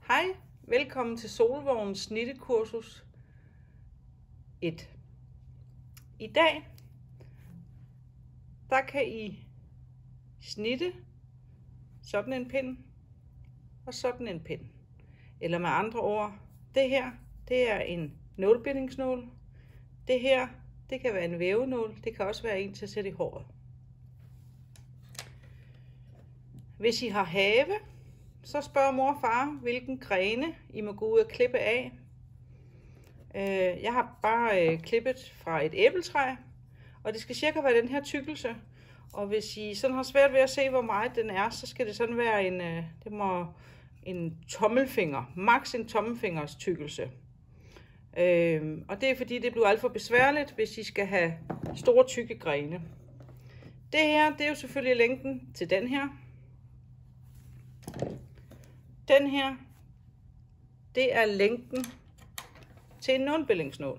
Hej, velkommen til Solvognens snittekursus 1. I dag, der kan I snitte sådan en pind og sådan en pind. Eller med andre ord, det her, det er en nålbindingsnål. Det her, det kan være en vævenål. Det kan også være en til at sætte i håret. Hvis I har have, så spørger mor og far, hvilken grene I må gå ud og klippe af. Jeg har bare klippet fra et æbletræ, og det skal cirka være den her tykkelse. Og hvis I sådan har svært ved at se, hvor meget den er, så skal det sådan være en tommelfinger, maks en tommelfingers tykkelse. Og det er fordi, det bliver alt for besværligt, hvis I skal have store tykke grene. Det her, det er jo selvfølgelig længden til den her. Den her, det er længden til en nålbindingsnål.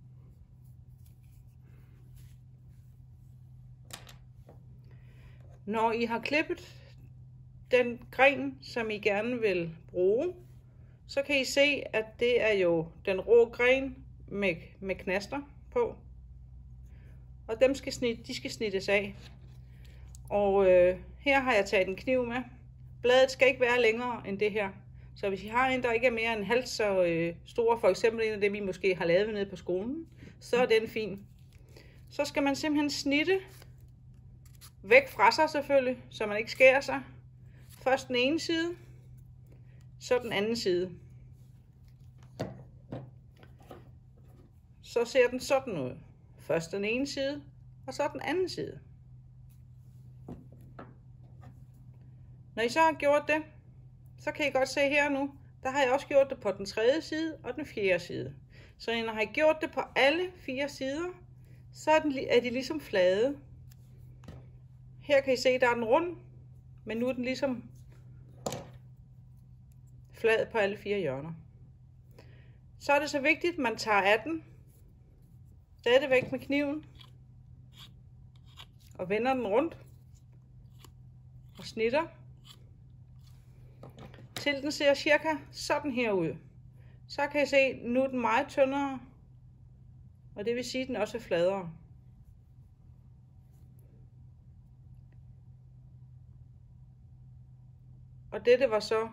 Når I har klippet den gren, som I gerne vil bruge, så kan I se, at det er jo den rå gren med knaster på. Og dem skal snittes af. Og her har jeg taget en kniv med. Bladet skal ikke være længere end det her. Så hvis I har en, der ikke er mere end halvt så stor, for eksempel en af dem, I måske har lavet nede på skolen, så er den fin. Så skal man simpelthen snitte væk fra sig selvfølgelig, så man ikke skærer sig. Først den ene side, så den anden side. Så ser den sådan ud. Først den ene side, og så den anden side. Når I så har gjort det, så kan I godt se her nu, der har jeg også gjort det på den tredje side og den fjerde side. Så når I har gjort det på alle 4 sider, så er de ligesom flade. Her kan I se, der er den rund, men nu er den ligesom flad på alle 4 hjørner. Så er det så vigtigt, at man tager af den, dette væk med kniven, og vender den rundt, og snitter, til den ser cirka sådan her ud. Så kan I se, nu er den meget tyndere, og det vil sige, at den også er fladere. Og dette var så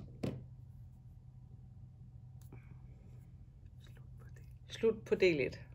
slut på del 1.